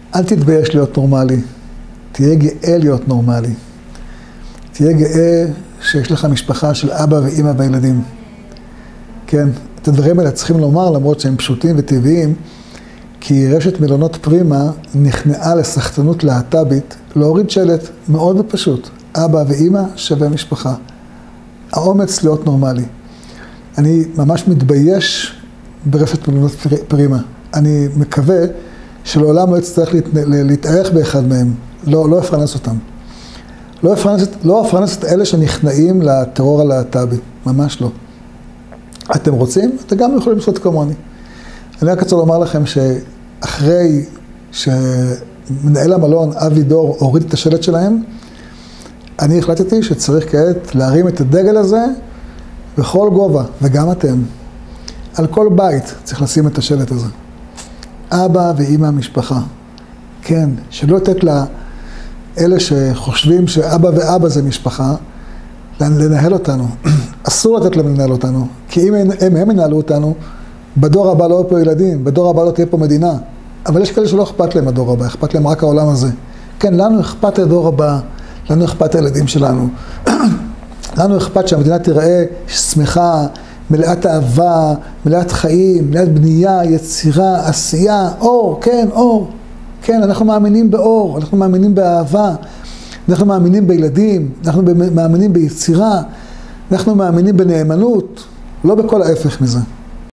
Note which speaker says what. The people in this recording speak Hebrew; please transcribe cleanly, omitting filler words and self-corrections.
Speaker 1: אל תתבייש להיות נורמלי. תהיה גאה להיות נורמלי. תהיה גאה שיש לך משפחה של אבא ואמא וילדים. כן, את הדברים האלה צריכים לומר, למרות שהם פשוטים וטבעיים, כי רשת מלונות פרימה נכנעה לסחטנות להט"בית, להוריד שלט מאוד פשוט. אבא ואמא שווה משפחה. האומץ להיות נורמלי. אני ממש מתבייש ברשת מלונות פרימה. אני מקווה שלעולם לא יצטרך להתארך באחד מהם. לא אפרנס אותם. לא אפרנס את אלה שנכנעים לטרור הלהט"בי. ממש לא. אתם רוצים? אתם גם יכולים לעשות כמוני. אני רק רוצה לומר לכם שאחרי שמנהל המלון אבי דור הוריד את השלט שלהם, אני החלטתי שצריך כעת להרים את הדגל הזה בכל גובה, וגם אתם. על כל בית צריך לשים את השלט הזה. אבא ואמא המשפחה. כן, שלא לתת לאלה שחושבים שאבא ואבא זה משפחה, לנהל אותנו. אסור לתת להם לנהל אותנו, כי אם הם ינהלו אותנו, בדור הבא לא יהיו פה ילדים, בדור הבא לא תהיה פה מדינה. אבל יש כאלה שלא אכפת להם הדור הבא, אכפת להם רק העולם הזה. כן, לנו אכפת הדור הבא, לנו אכפת הילדים שלנו. לנו אכפת שהמדינה תיראה שמחה, מלאת אהבה, מלאת חיים, מלאת בנייה, יצירה, עשייה, אור, כן, אור. כן, אנחנו מאמינים באור, אנחנו מאמינים באהבה, אנחנו מאמינים בילדים, אנחנו מאמינים ביצירה, אנחנו מאמינים בנאמנות, לא בכל ההפך מזה.